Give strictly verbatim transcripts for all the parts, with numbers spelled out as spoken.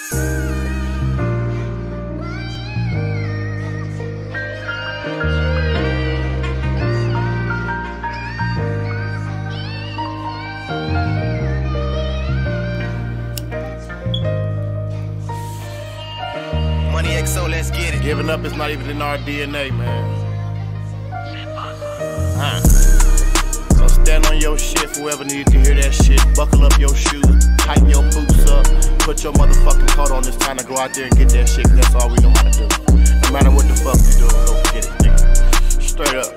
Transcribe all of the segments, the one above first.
Money X O, let's get it. Giving up is not even in our D N A, man. Huh. So stand on your shit, whoever needed to hear that shit. Buckle up your shoes, tighten your boots up, put your motherfucking coat on. It's time to go out there and get that shit, cause that's all we know how to do. No matter what the fuck you do, go get it, nigga. Straight up.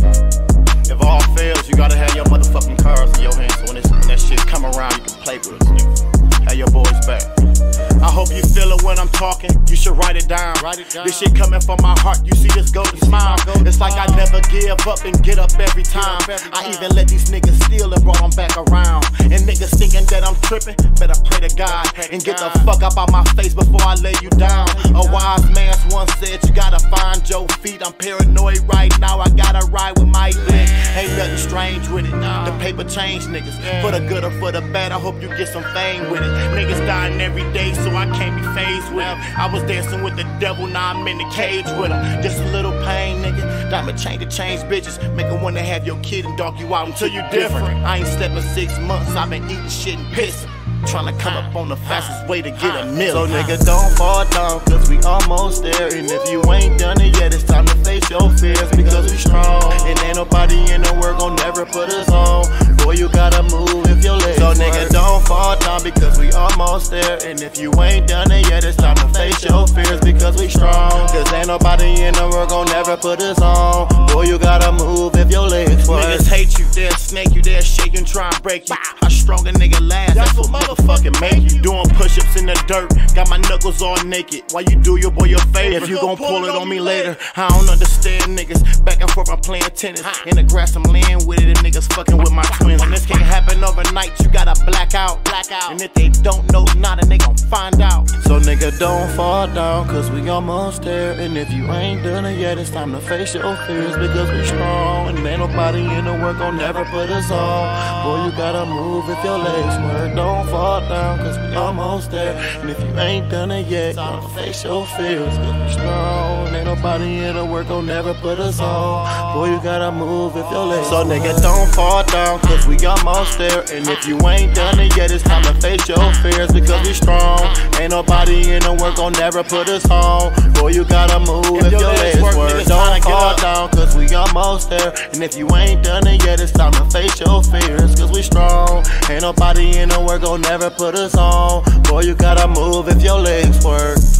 If all fails, you gotta have your motherfucking cards in your hands, so when, it's, when that shit come around, you can play with us, nigga. Have your boys back. I hope you feel it when I'm talking, you should write it down. Write it down. This shit coming from my heart, you see this golden smile. Golden it's like I never give up and get up every time. Up every time. I even let these niggas steal and brought them back around. And niggas thinking that I'm tripping, better pray to God and get the fuck up out my face before I lay you down. A wise man once said you gotta find your feet. I'm paranoid right now, I gotta ride with my dick. Ain't nothing strange with it, the paper change niggas. For the good or for the bad, I hope you get some fame with it. Niggas dying every day, so I can't be phased with it. I was dancing with the devil, now I'm in the cage with him. Just a little pain, nigga. Diamond chain to change bitches, make them wanna have your kid and dog you out until you different. I ain't slept in six months, I've been eating shit and pissing. Tryna come up on the fastest way to get a meal. So nigga, don't fall down, cause we almost there. And if you ain't done it yet, it's time to face your fears, because we strong. And ain't nobody in the world gon' never put us on. Boy, you gotta move if your legs So nigga, work. Don't fall down, because we almost there. And if you ain't done it yet, it's time to face your fears, because we strong. Cause ain't nobody in the world gon' never put us on. Boy, you gotta move if your legs work. Niggas hate you, they'll snake you, they'll shake you and try and break you. How strong a nigga last, that's what motherfucking make you. Doing push-ups in the dirt, got my knuckles all naked. Why you do your boy your favor? If you gon' pull it on me later, I don't understand niggas. Back and forth, I'm playing tennis. In the grass, I'm laying with it, and niggas fucking with my twins. And this can't happen overnight, you gotta black out. Black out. And if they don't know nothing, they gon' find out. So nigga, don't fall down, cause we almost there. And if you ain't done it yet, it's time to face your fears, because we strong. And ain't nobody in the world gon' never put us on. Boy, you gotta move if your legs work. Don't fall down, cause we almost there. And if you ain't done it yet, time to face your fears, cause we strong. Ain't nobody in the world gon' never put us on. Boy, you gotta move if your legs So nigga, don't fall down, cause we almost there. And if you ain't done it yet, it's time to face your fears, because we strong. Ain't nobody in the world gon' never put us on. Boy, you gotta move if, if your legs work, work. Don't fall down, cause we almost there. And if you ain't done it yet, it's time to face your fears, cause we strong. Ain't nobody in the world gon' never put us on. Boy, you gotta move if your legs work.